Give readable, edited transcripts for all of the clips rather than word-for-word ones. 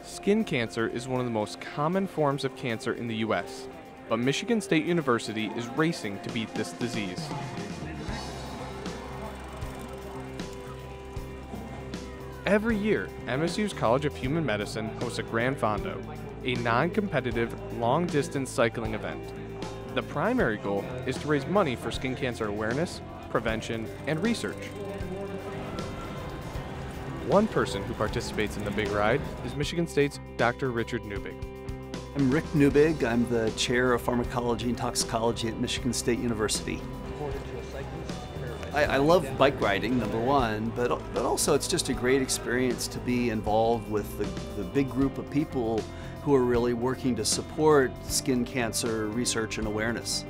Skin cancer is one of the most common forms of cancer in the U.S., but Michigan State University is racing to beat this disease. Every year, MSU's College of Human Medicine hosts a Gran Fondo, a non-competitive, long-distance cycling event. The primary goal is to raise money for skin cancer awareness, prevention, and research. One person who participates in the big ride is Michigan State's Dr. Richard Newbig. I'm Rick Newbig. I'm the chair of pharmacology and toxicology at Michigan State University. I love bike riding, number one, but also it's just a great experience to be involved with the big group of people who are really working to support skin cancer research and awareness.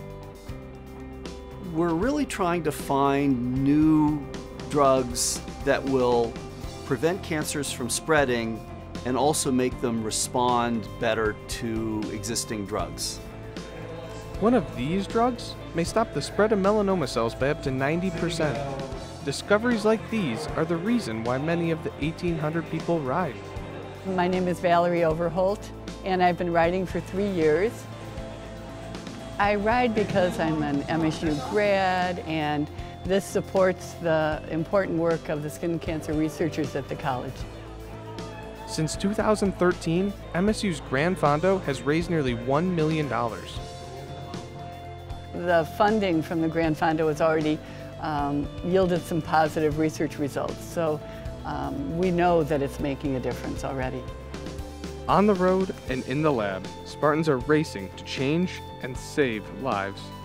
We're really trying to find new drugs that will prevent cancers from spreading and also make them respond better to existing drugs. One of these drugs may stop the spread of melanoma cells by up to 90%. Discoveries like these are the reason why many of the 1,800 people ride. My name is Valerie Overholt, and I've been riding for 3 years. I ride because I'm an MSU grad, and this supports the important work of the skin cancer researchers at the college. Since 2013, MSU's Gran Fondo has raised nearly $1 million. The funding from the Gran Fondo has already yielded some positive research results, so we know that it's making a difference already. On the road and in the lab, Spartans are racing to change and save lives.